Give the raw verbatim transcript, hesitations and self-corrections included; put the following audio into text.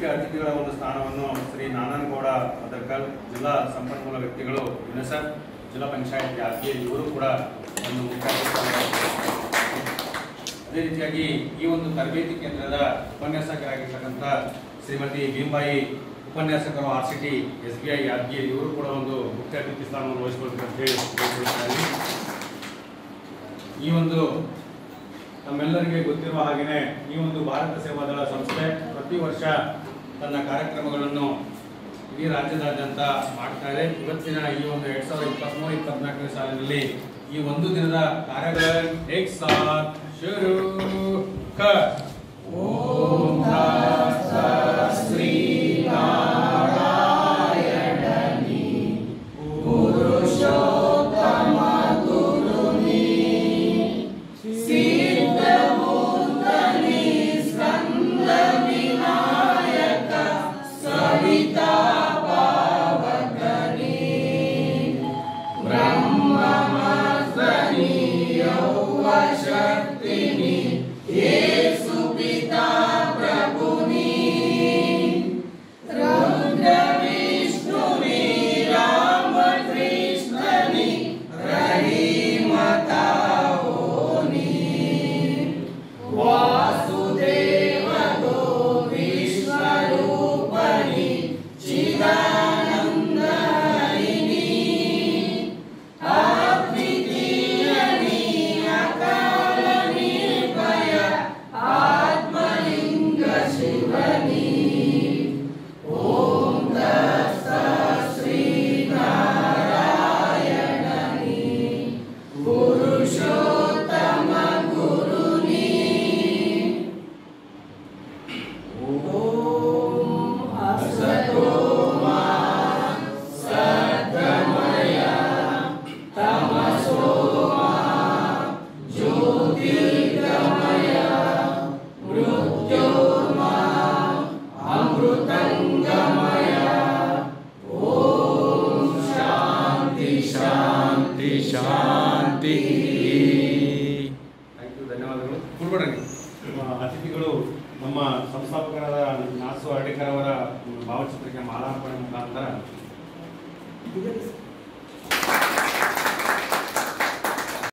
ಅತಿಥಿಗಳ ಒಂದು ಸ್ಥಾನವನ್ನು ಶ್ರೀ ನಾರಾಯಣಗೌಡ ಅದರ್ಕಲ್ ಜಿಲ್ಲಾ ಸಂಪನ್ಮೂಲ ವ್ಯಕ್ತಿಗಳು ಯುನಿಸೆಫ್ ಜಿಲ್ಲಾ ಪಂಚಾಯತ್ ಯಾದಗಿರಿ ಇವರು ಕೂಡ ಒಂದು ಮುಖ್ಯ ಅದೇ ರೀತಿಯಾಗಿ ಈ ಒಂದು ತರಬೇತಿ ಕೇಂದ್ರದ ಉಪನ್ಯಾಸಕರಾಗಿರ್ತಕ್ಕಂಥ ಶ್ರೀಮತಿ ಭೀಮಬಾಯಿ ಉಪನ್ಯಾಸಕರು R C T S B I Yadgiri ಇವರು ಕೂಡ ಒಂದು ಮುಖ್ಯ ಅತಿಥಿ ಸ್ಥಾನವನ್ನು ವಹಿಸಿಕೊಳ್ತಾರೆ ಅಂತ ಹೇಳಿ ಈ ಒಂದು ನಮ್ಮೆಲ್ಲರಿಗೆ ಗೊತ್ತಿರುವ ಹಾಗೆಯೇ ಈ ಒಂದು ಭಾರತ ಸೇವಾದಳ ಸಂಸ್ಥೆ ಪ್ರತಿ ವರ್ಷ ತನ್ನ ಕಾರ್ಯಕ್ರಮಗಳನ್ನು ಇಡೀ ರಾಜ್ಯದಾದ್ಯಂತ ಮಾಡ್ತಾ ಇದೆ. ಇವತ್ತಿನ ಈ ಒಂದು ಎರಡ್ ಸಾವಿರದ ಇಪ್ಪತ್ಮೂರು ಇಪ್ಪತ್ನಾಲ್ಕನೇ ಸಾಲಿನಲ್ಲಿ ಈ ಒಂದು ದಿನದ ಕಾರ್ಯಕ್ರಮ ಶುರು ಓಂ ಶ್ರೀ ನಾರಾಯಣನಿ ಪುರುಷೋತ್ತಮ ಗುರುನಿ ಸಿದ್ಧಮೂರ್ತನಿ ಸ್ಕಂದ ವಿನಾಯಕ ಸವಿತಾ ಪಾವಕನಿ ಬ್ರಹ್ಮಮರ್ದನಿ ಯೌವಶಕ್ತಿನಿ ಯೇಸು ಪಿತಾ ಪ್ರಭುನಿ ರುದ್ರ ವಿಷ್ಣುನಿ ರಾಮಕೃಷ್ಣನಿ ರಹಿಮತಾವೋನಿ ವಾಸುದೇವಗೋ ವಿಶ್ವರೂಪನಿ ಚಿದಾನಂದಹರಿಣಿ ಅದ್ವಿತೀಯನಿ ಅಕಾಲ ನಿರ್ಭಯ ಆತ್ಮಲಿಂಗ ಶಿವನಿ ಓಂ ತತ್ಸತ್ ಶ್ರೀ ನಾರಾಯಣನಿ ಪುರುಷೋತ್ತಮ ಗುರುನಿ ಓಂ ಅಸತೋ ಮಾ ಸದ್ಗಮಯ ತಮಸೋ ಮಾ ಜ್ಯೋತಿರ್ಗಮಯ ಮೃತ್ಯೋರ್ಮಾ ಅಮೃತಂಗಮಯ ಓಂ ಶಾಂತಿ ಶಾಂತಿ ಶಾಂತಿ. ಥ್ಯಾಂಕ್ ಯು, ಧನ್ಯವಾದಗಳು. ಕೂಡ್ಬೇಡ್ರಿ. ನಮ್ಮ ಅತಿಥಿಗಳು ನಮ್ಮ ಸಂಸ್ಥಾಪಕರಾದ ನಾಸು ಹರ್ಡಿಕರ್ ಅವರ ಭಾವಚಿತ್ರಕ್ಕೆ ಮಾಲಾರ್ಪಣೆ ಮುಖಾಂತರ